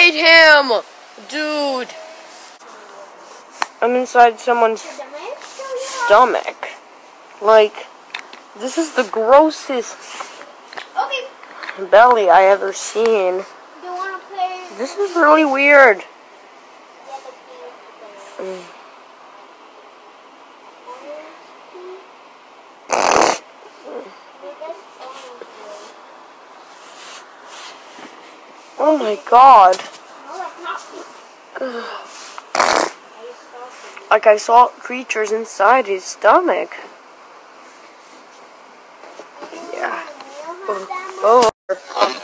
hate him! Dude. I'm inside someone's stomach. Like, this is the grossest belly I ever seen. This is really weird. Oh my god. Like I saw creatures inside his stomach. Yeah. Oh.